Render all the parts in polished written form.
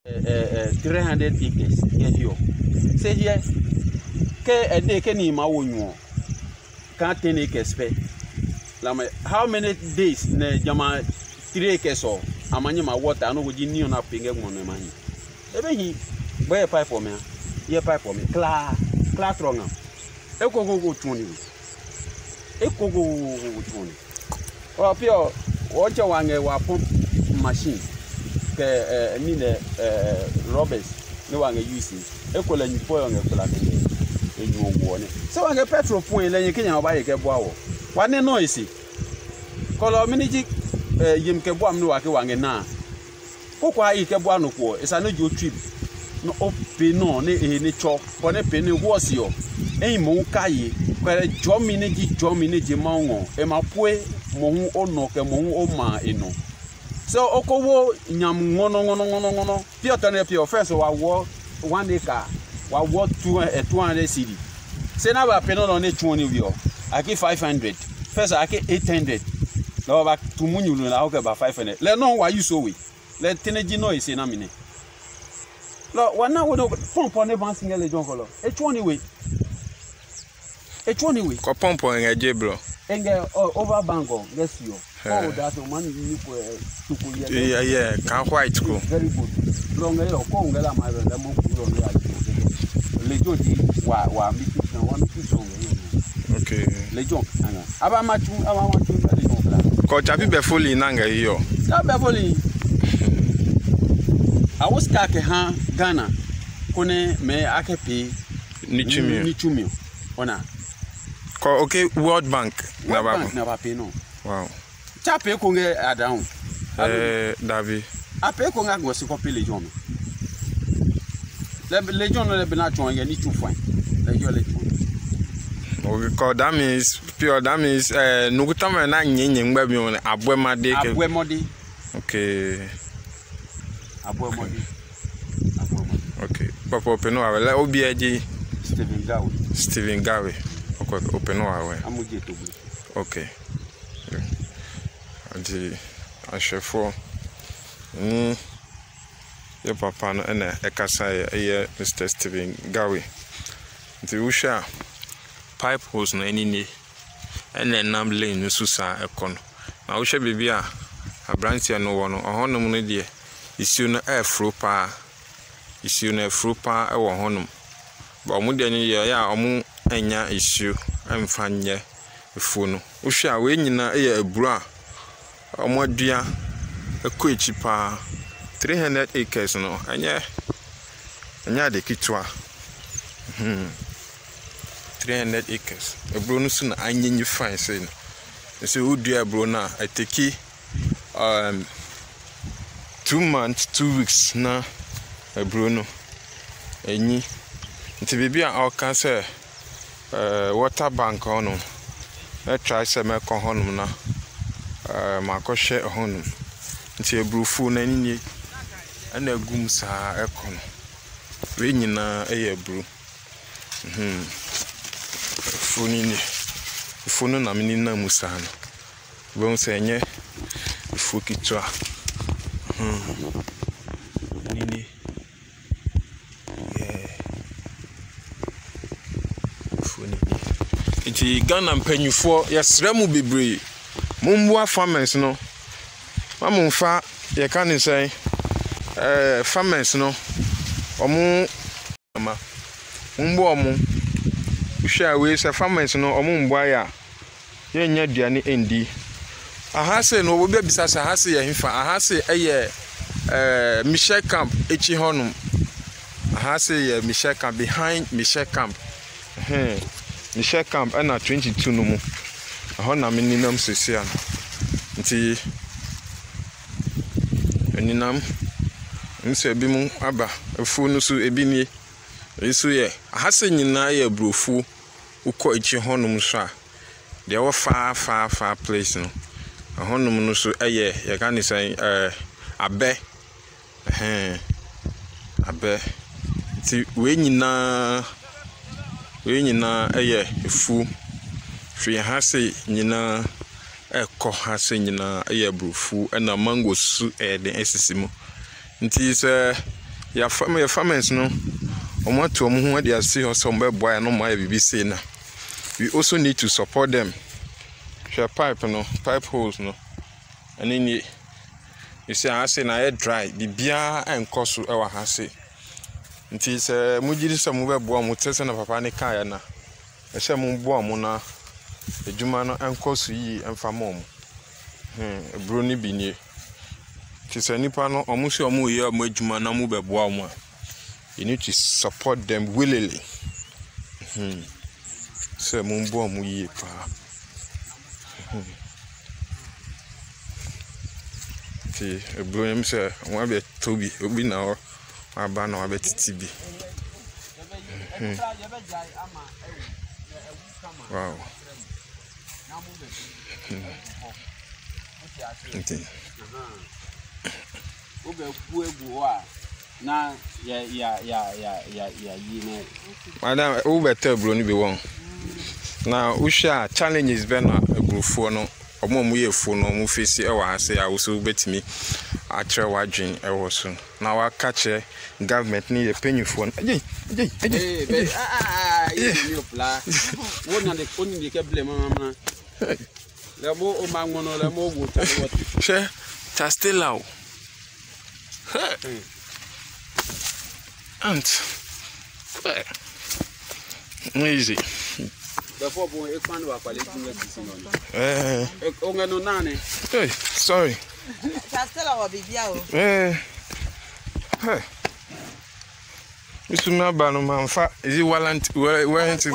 300 acres here. Say here, a day can you can't 10 acres pay. How many days ne jama 3 acres or amanya ma water no would you not paying one money. Even he buy a pipe for me, ye pipe for me, class wrong. Eko go 20. Eko go 20. Or pure watch a one pump machine. Need robbers, no one using. Eko and you pour on a flag in your warning. So I get petrol point, then you can buy a wow. One noisy. Color miniji yim kebwam no wake wange na. Kokwa I kebwa no ko, is an audio trip. No open no ne chop, but a penny was yo. Eh mo kai, where John miniji mongo, e ma pue mo ono ke mo oma eno. So okowo nyam ngono pure tane pure first wa wo 1 acre wa wo 200 cedi. Say na ba peno no ne 20 wi o. Aki 500. First aki 800. No back to munyu na o ke ba 500. Le no wa you so we. Le teneji no ise na mine. Lo wa na wo no pompo ne ban single jon kolo. E 20 we. E 20 we. Ko pompo ngeje bro. Enge over bango yes yo. Oh, that's a man you to yeah, can't quite go. Very good. Long ago, Congela, my Legion, wa meeting one piece. Okay. Legion, about my 2 hours. Coach, I be fully nanga yo. Stop fully. I was kake ha Ghana. Kone me akepi nichumio. Ona. Okay, World Bank. Never pay no. Wow. Chape konge adown. Davi. Ape konga go si copy legion. Le legion no le be na chon ye ni too fine. Legion. Okay, call that means pure that means no go tama na nyenye ngba bi on abwemade ke. Abwemode. Okay. Abwemode. Okay. Papa open wa le obi aje Steven Gawe. Okay, open wa we. Amuje to. Okay. The ashefo your papa no na ekasa ye Mr. Steven Gawe. The usha pipe hose no any ni ene nam lane no susa ekono na usha bibia abrantia no wono ohonum no de isiu no afro pa e wo honum ba omu de ni ye ya omu anya isiu amfanye efu no usha we nyina e aburu a Omodia a quick pa 300 acres no anya de kitwa 300 acres a bro so na anya fine say no say udua bro na I take 2 months 2 weeks na a bro no enyi nti bibia o kan say water bank ono e try say me kon honum na makoshe honum nti ebrufu na nini ana gum sa ekono we nyina eyebru funu na mini na musano bon senye fu kitwa nini funu nti Ghana mpanyufo yesremu bebre Mumbua farmers no mamumfa ye kan say farmers no omu ama mumbu omu hwa we say farmers no omu mbua ya ye nya duane endi ahase no obo bisa sa ahase ye himfa ahase eye S.K.M echi honum ahase ye S.K.M behind S.K.M S.K.M na 22 no mu ahona mininam sesia nti eninam nse bi mu aba afu no so ebi nie eso ye ahase nyina ye brofu ukọ echi honum so a de wo fa place no honum no so eye ye kan say abe ti we nyina eye efu Free hase nyina eko hase nyina eye brufu na mango su de esisimu nti se your farmers no want to who they see or some boy no my BBC na. We also need to support them. Share pipe holes no. And then you see I say na dry bibia enko so e wa ha say. Nti se mujiri se mu bebo mu tese na papa ne kan ya na. E se mu bo mu na ejuma no enko so yi emfa mom. Bro ni bi nie. Ti se nipa no omu se omu ye omu ejuma na mu bebo mu. You need to support them willingly. Se mu bo mu yi pa. Ti bro em se won be tobi obi na o aba na wa titibi. Wow. Okay. Na ya yine. Madam, who better bro ni be won. Now, usha challenges be na ebrofo no. Omo mu ye fo no mu face e wa ase a wo so betimi a kire wadwen e wo so. Na wa ka kire government ni ye penyufo. Ejey. You pla. Wona de koni de ke blame mama. Le mo o ma ngono le mo wo ta wo. She ta still out. Aunt. Easy. Before we expand our quality no nane. Hey, sorry. Still our baby. Hey. Mr. Nabano man fa is it warranty?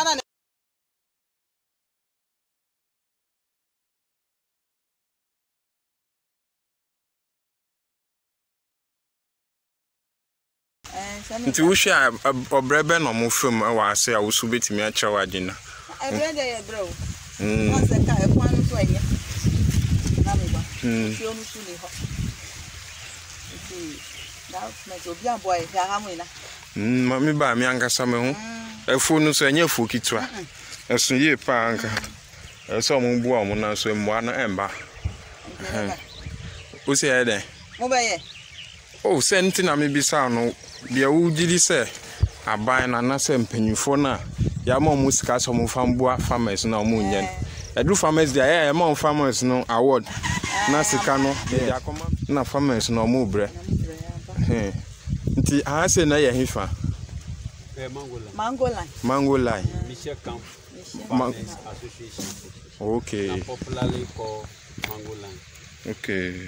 Nti wo hwe obrebe no mo fam wa ase a wo so betimi a kire wadina. Ebrede ye bro. What's the car? One to enye. Na me ba. Ti onu su le ho. Nti now me obi an boy ya ha mu na. Mami ba mi ankasa me ho. Efu no so enye fu kitwa. Esu ye pa anka. Eso mo bu o mo na so emwa no emba. O se ye den. Mo ba ye. Oh, senti na me bisa no. Bia wo gidi se aban na se mpanyufo na ya ma mu sika so mu famboa farmers na mu nyen edu farmers dia ya ma farmers no award na sika no ya koma na farmers no mu bre nti ha se na ya hifa mango line S.K.M association. Okay, Popularly called mango line. Okay.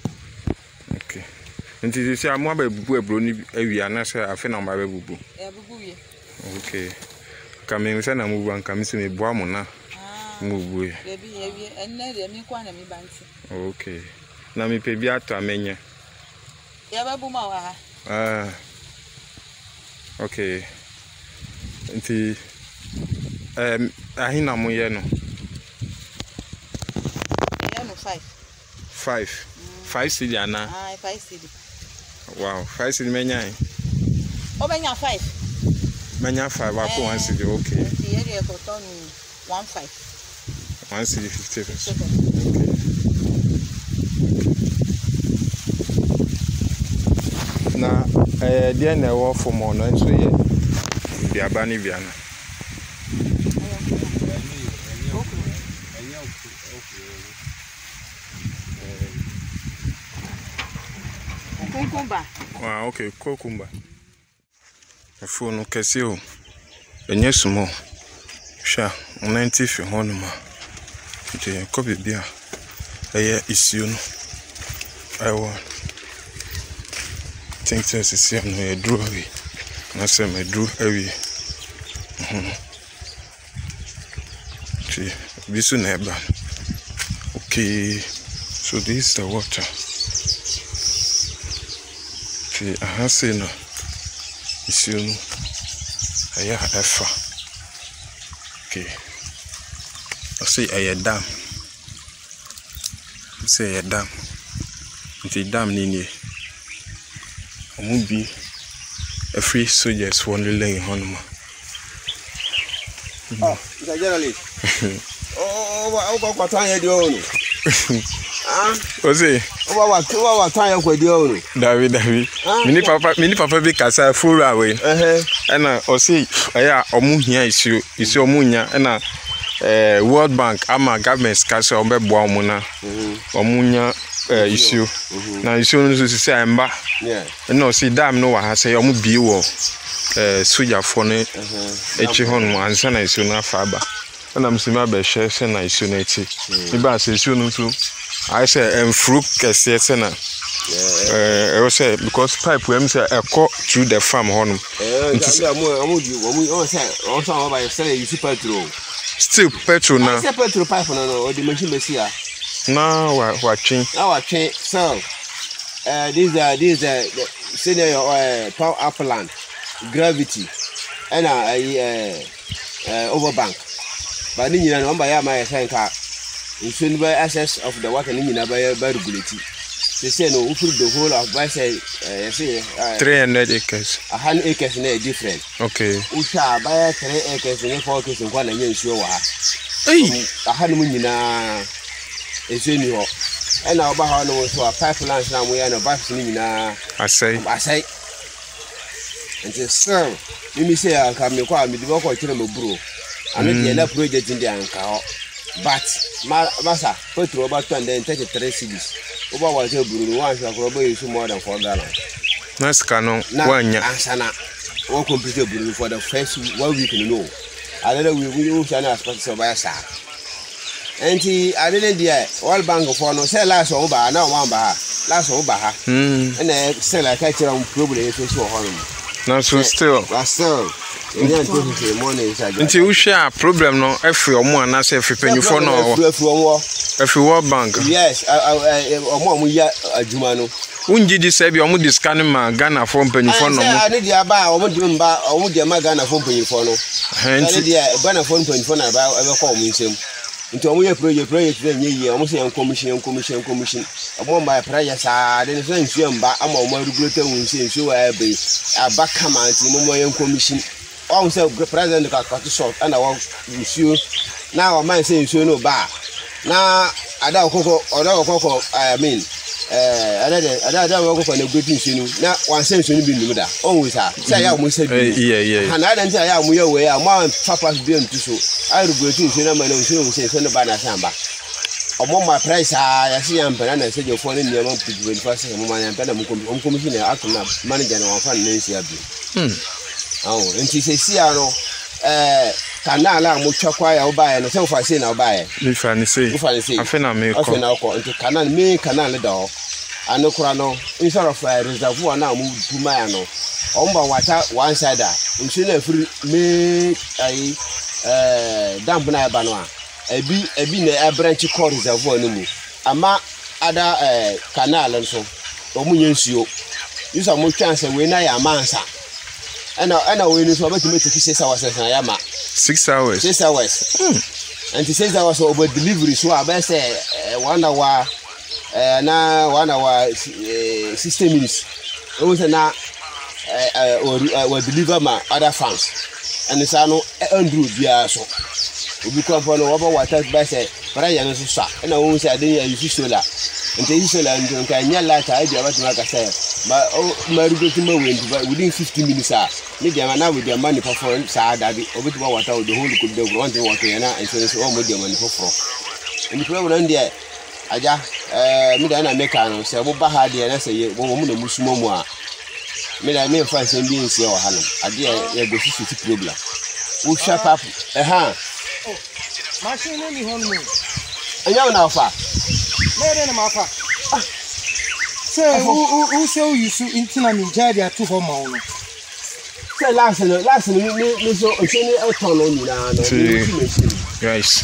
Nti sisi amwa ba bubu ebro ni awia na se afi na mba ba bubu. Bubu ye. Okay. Kame se na mubu anka mi se me boa mo na. Mubu ye. Ebi enne de mi kwa na mi banti. Okay. Na mi pe bi ato amenya. Ya ba bu ma wa ha. Okay. Nti ahina mo ye no. Ya no 5. 5 cedi ana. 5 cedi. Wow, 5 cedi menya. O menya 5. Menya 5 wa ko 1 cedi. Okay. Nti ye de ko ton 15. 1 cedi 50. Okay. Na dia na wo for mo no nso ye. Bia ba ni bia na. Cucumber. Wow, okay, cucumber. Phone kesi o. Enye sumo. Sha, 90 fi hono ma. Je ko bibia. Eye isio no. Ewo. Think this is here no e dru awi. Na se me dru awi. Bisu na eba. Okay. So this is the water. I say no. It's you. I have. Okay. I say I dam. Say a dam. The dam nini. Be a free soldiers one laying honma. Oh, it's a journalist. Oh, what I do? Ose. Wa tan kwadi o. David. Mini papa bi kasa full away. Na ose aya omuhia isi omunya na World Bank ama government kasa obeboa omuna. Omunya issue na issue no so say amba no see dam no wa ha say omu bi wo soja fo ne echi hon ansa na issue na fa ba na msima be hwe se na issue na echi e ba say issue no so I say emfru kese se na I say because pipe we say eko through the farm hon amu say on so ba say you see petrol still petrol na say petrol pipe no the machine be see na watching. So, these are senior power upland, gravity, and overbank. But in the number of my car, in soon by access of the water in by regularity. They say no, the whole of by say 300 acres. 100 acres in different. Okay. Usha by 3 acres in 4 acres in one and you sure. Hey, 100 Eseni ho and now ba no so pipelines na we na ba ni na I say and so me say anka me kwa me di ko kire me bro and the na project in the anka ho but masa petrol ba 233 cities oba wa se buru no wan sha ko ba use more than 4 gallons na skano wanya ansana o complete buru for the first 1 week no another we use an aspect so by sa enti adede dia World Bank for no say last one ba na one ba last one ba ha na say like I tell problem e so ho no na so still enya to money inside enti we share problem no every omo ana say every penifo no every World Bank yes omo ya adwuma no unji di say bi omo di scan ma Ghana for penifo no mo ade dia ba omo di ma Ghana for penifo no ade dia Ghana for penifo na ba e be ko omo nsem nti omo ye project na nye omo se commission omo ma prayer sa de so nsuo mba ama omo regulate won se wa be abaka man ti mo ye commission o se president ka to short and wa nsuo na o man se nsuo no ba na ada okoko I mean ada wo ko na gbeti nsuo na wan se nsuo no bi num da on we sa say ya mo se bi yeah na ada nti ya mo ye we ya mo papa bi ntu so I regret nsuo na ma na nsuo se so no ba na samba omo ma price ya se ya mpana na se je fo ne niam pidu ni fa se mo ma ya mpana mo commission na akuna manager na wan fa na nsi abi nti se sia no kanala mo twakwa ya obaye no se wo fa se na obaye mi fa ni se afena me ko nti kanal da anokura no inside of reservoir na mo puma ya no omba water one side nti na free me ai damp na eba no a ebi na branch core reservoir no mu ama ada canal nso omunye nsuo yusa mo chance we na ya mansa ana we ni so betime take 6 hours na ya ma 6 hours and 6 hours over delivery so about say 1 hour na 1 hour 60 minutes o say na or deliver my other farms and it's no Andrew bia so obi kwa for no over water by say para ya no so sa na wo say ade ya use solar and the solar and kan nya light I dey about make say ma rugo ma within 15 minutes me dey na with the money for sa that obi to water the whole could dey want to water na and so all the money for and the problem there aja me dey na make am say bo ba ha dey na say wo mo na musumo mu a me dey me fa say bi nsi o ha no ade ya go fit problem wo shut up machine ni hon mo anya na fa mere na ma fa say who say you su intina mi jadi atu ho ma no say last me so ocheni autono ni na no guys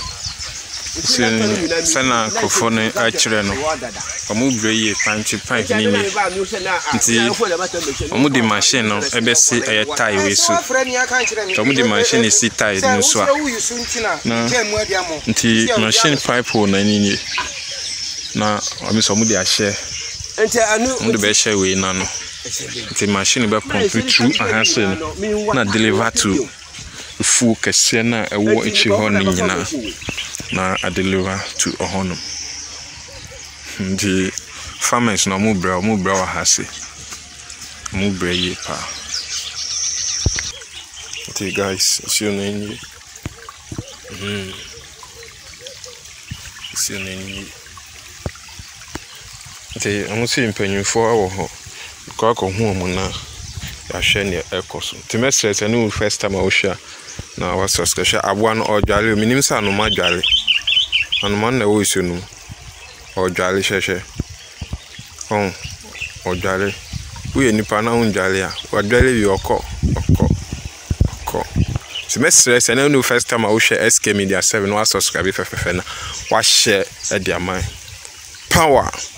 sana kofone achire no omu breye pipe ni ni nti omu di machine no ebesi eye tie we so omu di machine si tie no so na nti machine pipe ho na ni na omi so omu di ahye nti anu omu be share we na no nti machine be pump through ahase na deliver to full kese na ewo echi ho ni nyina na I deliver to a honum. The farmers no mu bra wa hase. Mu bra ye pa. Okay guys, see you in. See you in. Okay, I'm seeing penny for our home. Crack on home na. Ya share ne ekoso. Timestres enu first time I share. Na wa subscribe abuan odwale minim sa no ma dwale. Anuma na wo isu no. Odwale hwehwe. Odwale. We nipa na ondwale a. Odwale bi okọ. Timestres enu first time I share S.K.M media 7 wa subscribe fefefe na. Wa share e dia man. Power.